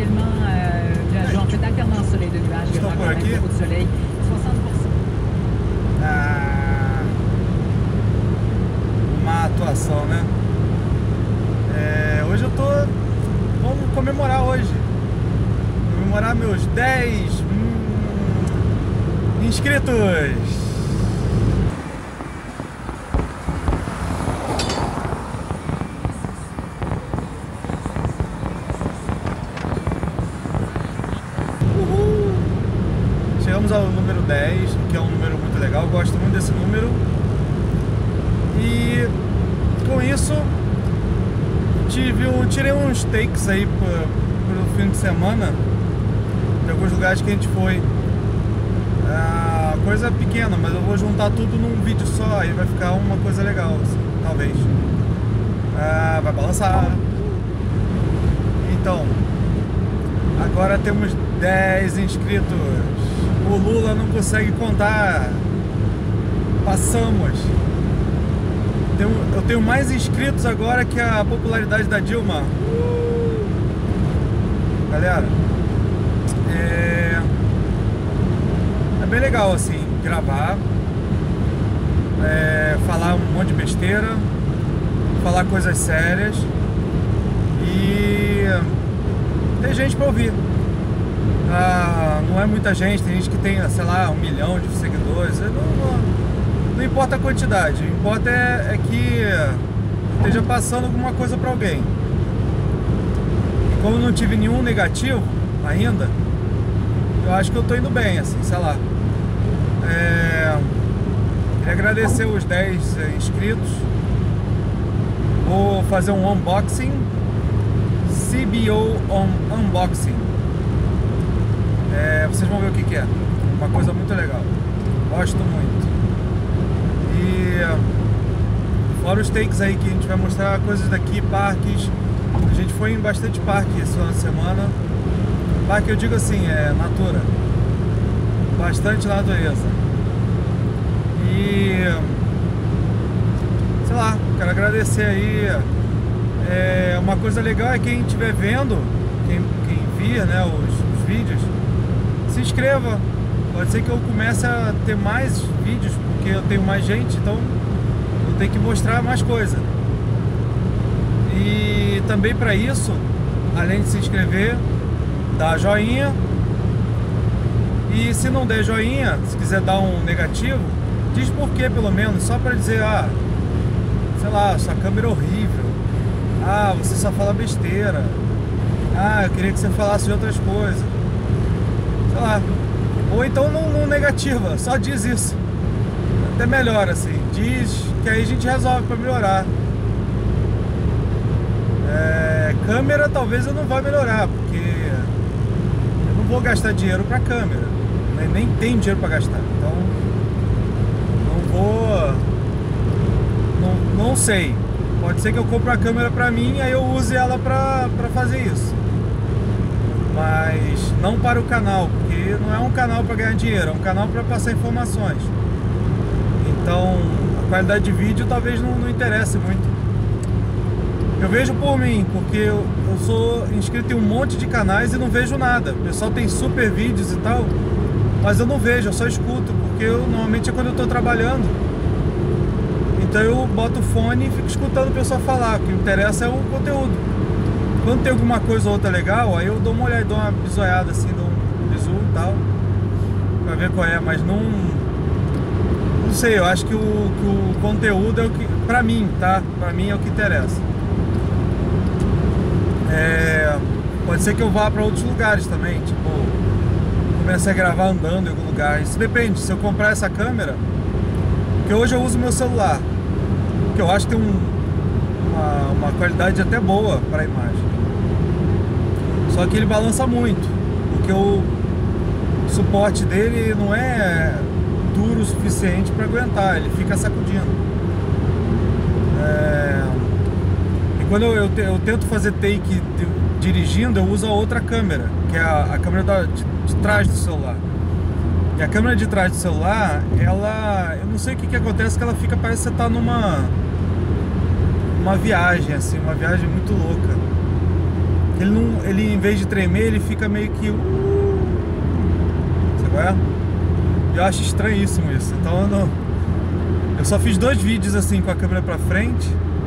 actuellement, le jour, en fait, alternance soleil de nuages. Il y Estão aura por quand même aqui? beaucoup de soleil, 60%. Ah, uma atuação, né? Hoje eu tô... Vamos comemorar hoje. Comemorar meus 10 inscritos. Chegamos ao número 10, que é um número muito legal, eu gosto muito desse número. E com isso tirei uns takes aí pro fim de semana de alguns lugares que a gente foi. Coisa pequena, mas eu vou juntar tudo num vídeo só, aí vai ficar uma coisa legal, assim, talvez. Vai balançar. Então, agora temos 10 inscritos. O Lula não consegue contar. Passamos. Eu tenho mais inscritos agora que a popularidade da Dilma. Galera, é bem legal assim, gravar, falar um monte de besteira, falar coisas sérias e ter gente pra ouvir. Não é muita gente, tem gente que tem, sei lá, 1 milhão de seguidores. Não importa a quantidade, o que importa é que esteja passando alguma coisa pra alguém. E como eu não tive nenhum negativo ainda, eu acho que eu tô indo bem, assim, sei lá. Queria agradecer os 10 inscritos. Vou fazer um unboxing, CBO unboxing. Vocês vão ver o que é. Uma coisa muito legal. Gosto muito. E fora os takes aí que a gente vai mostrar coisas daqui, parques. A gente foi em bastante parque esse ano de semana. Parque eu digo assim, natura. Bastante natureza. E sei lá, quero agradecer aí. Uma coisa legal é quem estiver vendo, quem vir, né, os vídeos, se inscreva. Pode ser que eu comece a ter mais vídeos, porque eu tenho mais gente, então eu tenho que mostrar mais coisa. E também para isso, além de se inscrever, dá joinha. E se não der joinha, se quiser dar um negativo, diz por quê, pelo menos, só para dizer, sei lá, sua câmera é horrível, você só fala besteira, eu queria que você falasse de outras coisas, sei lá. Ou então não negativa, só diz isso. Até melhor assim, diz que aí a gente resolve para melhorar. Câmera talvez eu não vá melhorar, porque eu não vou gastar dinheiro para câmera, nem tenho dinheiro para gastar, então não vou, não sei. Pode ser que eu compre a câmera para mim, aí eu use ela para fazer isso. Mas não para o canal, porque não é um canal para ganhar dinheiro, é um canal para passar informações. Então a qualidade de vídeo talvez não interesse muito. Eu vejo por mim, porque eu sou inscrito em um monte de canais e não vejo nada. O pessoal tem super vídeos e tal, mas eu não vejo, eu só escuto, porque normalmente é quando eu estou trabalhando. Então eu boto o fone e fico escutando o pessoal falar, o que me interessa é o conteúdo. Quando tem alguma coisa ou outra legal, aí eu dou uma olhada, dou uma bisoiada assim, dou um bisu e tal, pra ver qual é, mas não sei, eu acho que o conteúdo é o que, pra mim, tá? Pra mim é o que interessa. Pode ser que eu vá pra outros lugares também, tipo, comece a gravar andando em algum lugar. Isso depende, se eu comprar essa câmera, porque hoje eu uso meu celular, que eu acho que tem uma qualidade até boa para a imagem. Só que ele balança muito, porque o suporte dele não é duro o suficiente para aguentar, ele fica sacudindo. E quando eu tento fazer take dirigindo, eu uso a outra câmera, que é a câmera de trás do celular. E a câmera de trás do celular, eu não sei o que acontece, que ela fica, parece que você tá numa viagem, assim, uma viagem muito louca. Ele não, ele em vez de tremer, ele fica meio que... Sabe qual é? Eu acho estranhíssimo isso. Então eu só fiz 2 vídeos assim com a câmera pra frente.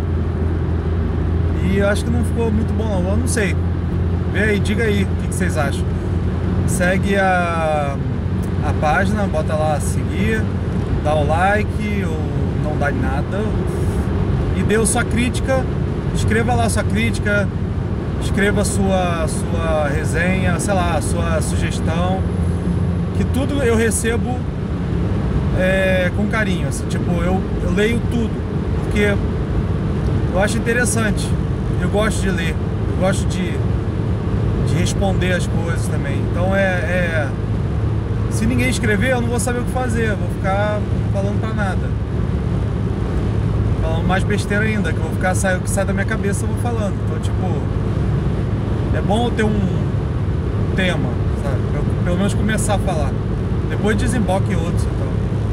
E eu acho que não ficou muito bom não. Eu não sei. Vê aí, diga aí o que vocês acham. Segue a página, bota lá seguir, dá o like ou não dá nada. E dê sua crítica. Escreva lá sua crítica. Escreva sua resenha, sei lá, sua sugestão. Que tudo eu recebo com carinho, assim, tipo, eu leio tudo, porque eu acho interessante, eu gosto de ler, eu gosto de responder as coisas também. Então se ninguém escrever, eu não vou saber o que fazer, eu vou ficar falando pra nada, falando mais besteira ainda, que eu vou ficar, o que sai da minha cabeça eu vou falando. Então, tipo, é bom eu ter um tema, sabe? Eu, pelo menos começar a falar. Depois desemboque em outros, então.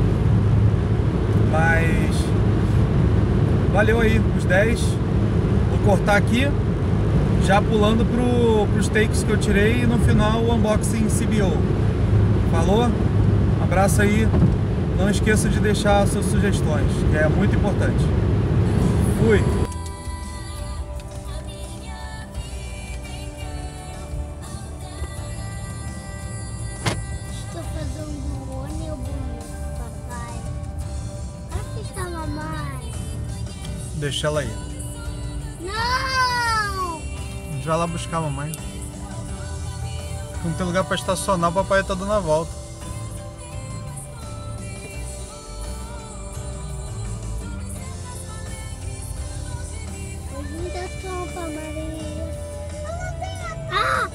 Mas valeu aí, os 10. Vou cortar aqui, já pulando pros takes que eu tirei e no final o unboxing CBO. Falou? Um abraço aí. Não esqueça de deixar suas sugestões, que é muito importante. Fui! Deixa ela aí. Não! A gente vai lá buscar a mamãe. Não tem lugar pra estacionar, o papai tá dando a volta. Ainda tampa, Maria. Ah!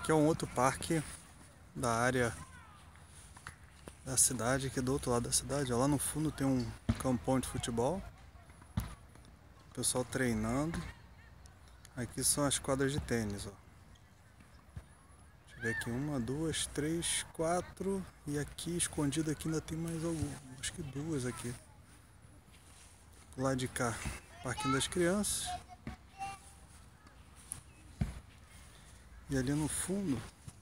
Aqui é um outro parque da área da cidade, aqui do outro lado da cidade. Ó, lá no fundo tem um campão de futebol. O pessoal treinando. Aqui são as quadras de tênis, ó. Deixa eu ver aqui, 1, 2, 3, 4. E aqui, escondido aqui, ainda tem mais algumas. Acho que 2 aqui. Do lado de cá, parquinho das crianças. E ali no fundo,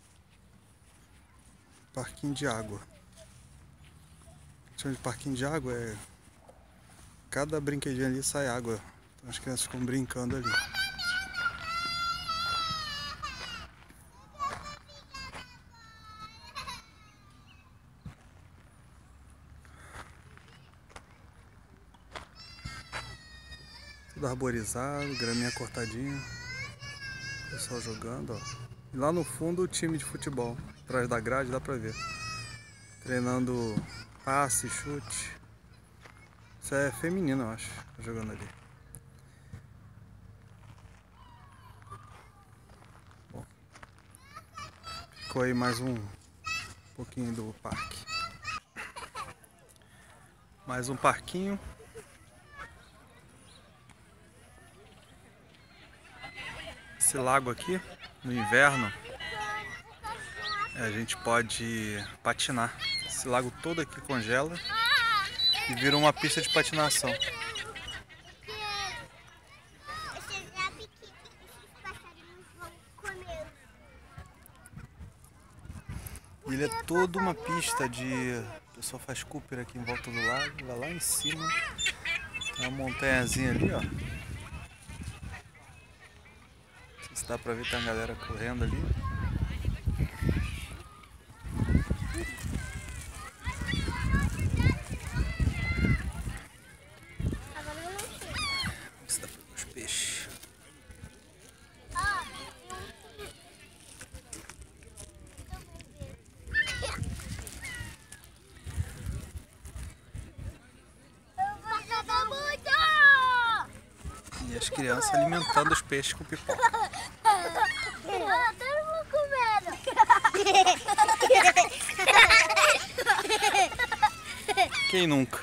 parquinho de água. Chama de parquinho de água, cada brinquedinho ali sai água. Então as crianças ficam brincando ali. Tudo arborizado, graminha cortadinha. O pessoal jogando, ó. E lá no fundo o time de futebol. Atrás da grade dá pra ver. Treinando passe, chute. Isso é feminino, eu acho, jogando ali. Bom, ficou aí mais um pouquinho do parque. Mais um parquinho. Esse lago aqui, no inverno, a gente pode patinar. Esse lago todo aqui congela e vira uma pista de patinação. E ele é toda uma pista de... O pessoal faz Cooper aqui em volta do lago, vai lá em cima. Tem uma montanhazinha ali, ó. Não sei se dá pra ver, tem uma galera correndo ali. E as crianças alimentando os peixes com pipoca. Quem nunca?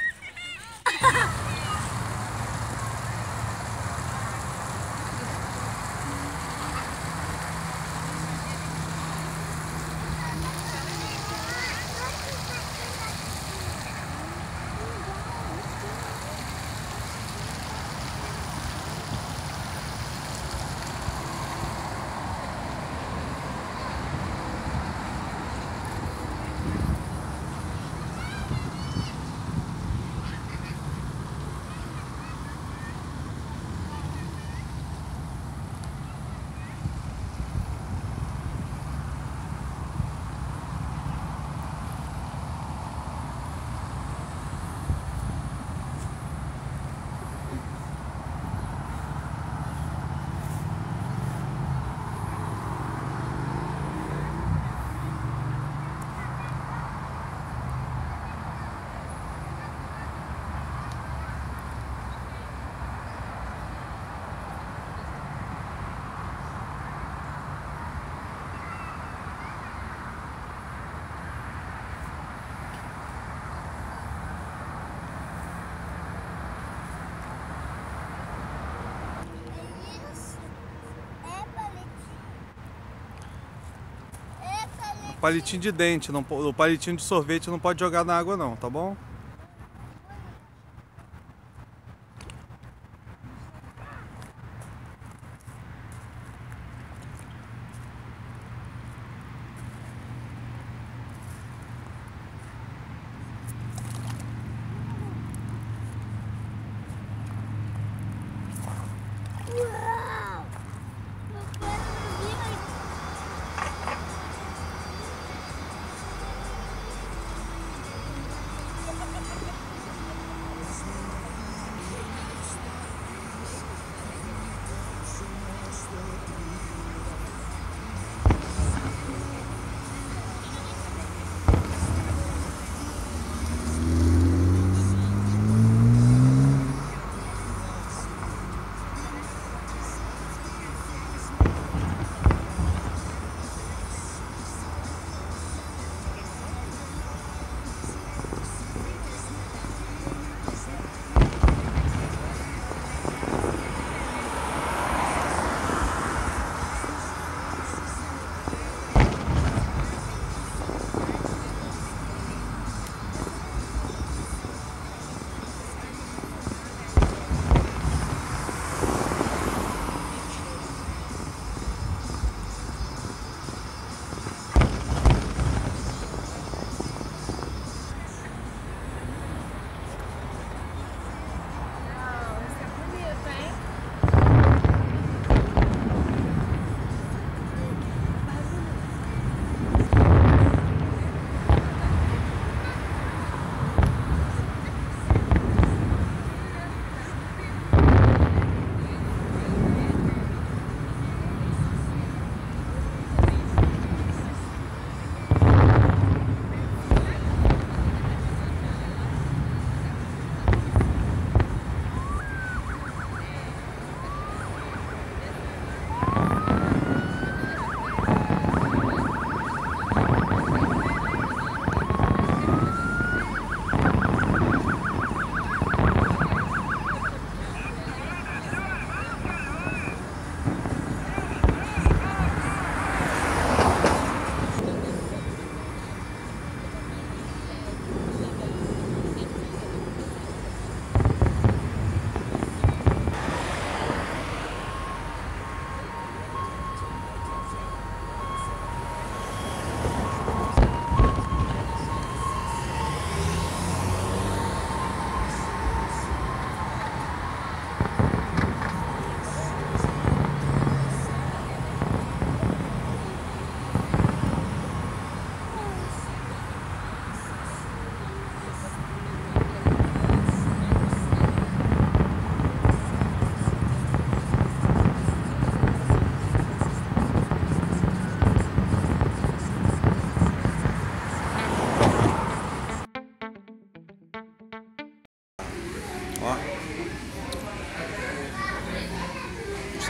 Palitinho de dente, não, o palitinho de sorvete não pode jogar na água não, tá bom?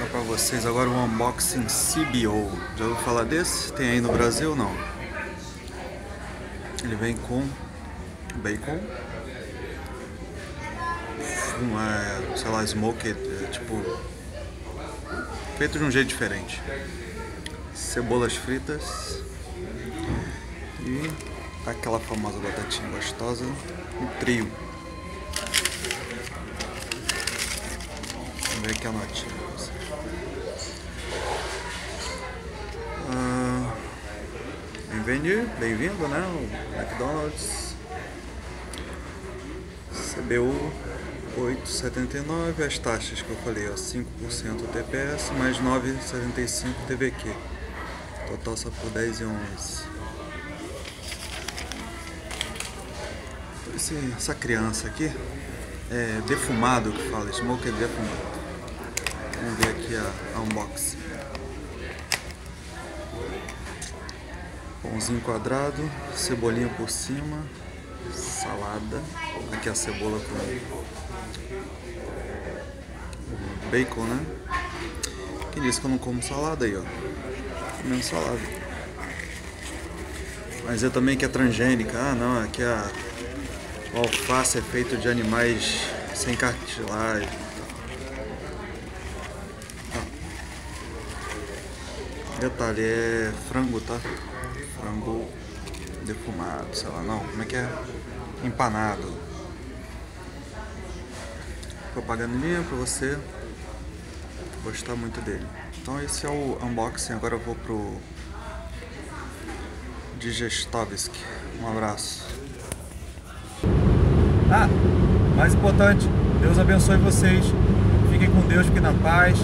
Para vocês agora um unboxing CBO. Já ouviu falar desse? Tem aí no Brasil? Não. Ele vem com bacon, sei lá, smoked, tipo, feito de um jeito diferente. Cebolas fritas e aquela famosa batatinha gostosa, um trio. Vamos ver aqui a notinha. Bem-vindo, né? O McDonald's. CBU 8,79, as taxas que eu falei, ó, 5% TPS mais 9,75 TVQ. Total só por 10 e 11. Essa criança aqui é defumado que fala, smoke é defumado. Vamos ver aqui a unboxing. Pãozinho quadrado, cebolinha por cima, salada. Aqui a cebola com bacon, né? Quem disse que eu não como salada aí, ó? Comendo salada. Mas é também que é transgênica. Ah, não, aqui o alface é feito de animais sem cartilagem. Detalhe, é frango, tá? Frango defumado, sei lá, não, como é que é? Empanado. Propagandazinha pra você gostar muito dele. Então esse é o unboxing, agora eu vou pro Digestovski. Um abraço. Ah, mais importante, Deus abençoe vocês. Fiquem com Deus, fiquem na paz.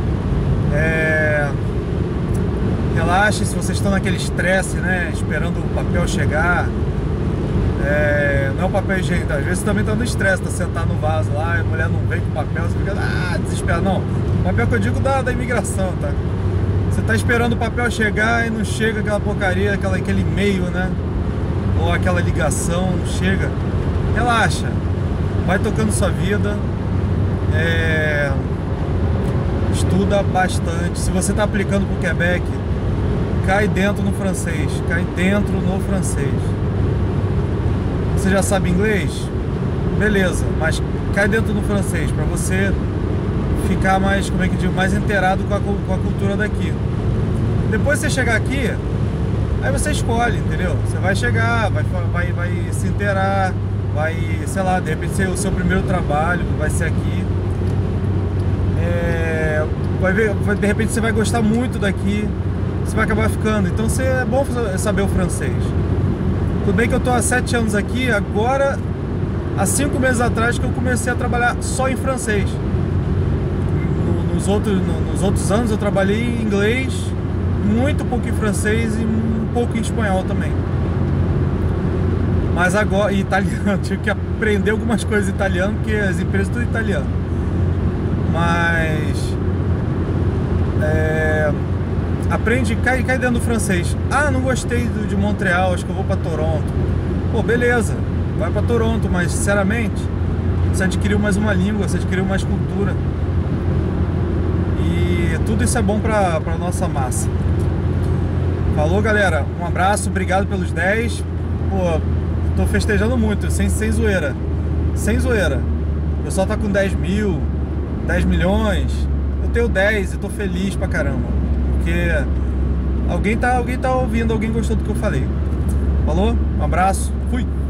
Relaxe, se vocês estão naquele estresse, né, esperando o papel chegar, não é o papel higiênico, às vezes você também está no estresse, está sentado no vaso lá, e a mulher não vem com o papel, você fica desesperado. Não, o papel que eu digo da imigração, tá? Você está esperando o papel chegar e não chega aquela porcaria, aquele e-mail, né, ou aquela ligação, não chega. Relaxa, vai tocando sua vida, estuda bastante. Se você está aplicando para o Quebec, cai dentro no francês, Você já sabe inglês? Beleza, mas cai dentro no francês, para você ficar mais, como é que digo, mais inteirado com a cultura daqui. Depois você chegar aqui, aí você escolhe, entendeu? Você vai chegar, vai se inteirar, vai, sei lá, de repente o seu primeiro trabalho vai ser aqui. Vai ver, de repente você vai gostar muito daqui, você vai acabar ficando. Então é bom saber o francês. Tudo bem que eu tô há 7 anos aqui, agora há 5 meses atrás que eu comecei a trabalhar só em francês. Nos outros anos eu trabalhei em inglês, muito pouco em francês e um pouco em espanhol também. Mas agora, em italiano, tive que aprender algumas coisas em italiano, porque as empresas tudo italiano. Mas aprende, cai dentro do francês. Ah, não gostei de Montreal, acho que eu vou para Toronto. Pô, beleza, vai para Toronto, mas sinceramente você adquiriu mais uma língua, você adquiriu mais cultura. E tudo isso é bom para nossa massa. Falou, galera, um abraço, obrigado pelos 10. Pô, tô festejando muito, sem zoeira. Sem zoeira. O pessoal tá com 10 mil, 10 milhões. Eu tenho 10 e tô feliz pra caramba. Porque alguém tá ouvindo, alguém gostou do que eu falei. Falou? Um abraço, fui!